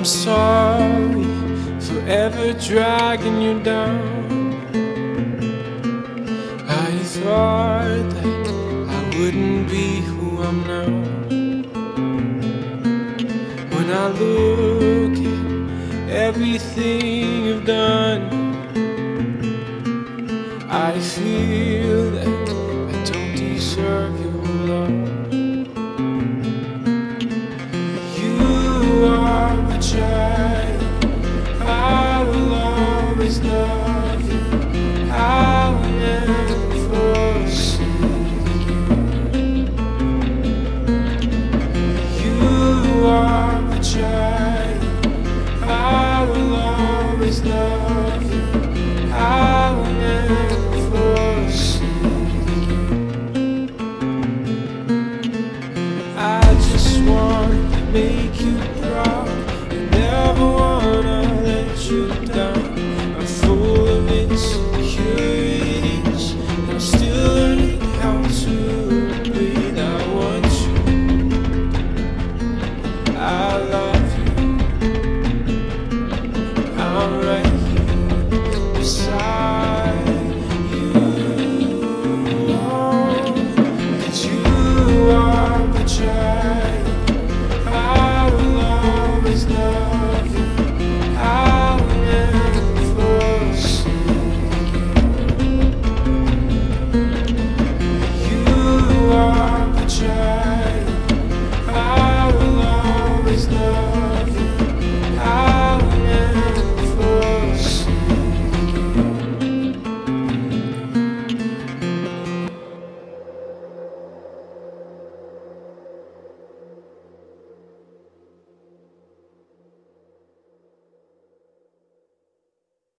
sorry for ever dragging you down. I thought that I wouldn't be who I'm now. When I look at everything you've done, I feel that I don't deserve your love. You are my child, I will always love you, I will never forsake you. You are my child, I will always love you, I will never forsake you. I just want to make you